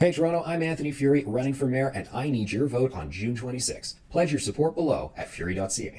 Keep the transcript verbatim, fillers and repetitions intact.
Hey Toronto, I'm Anthony Furey, running for mayor, and I need your vote on June twenty-sixth. Pledge your support below at furey dot c a.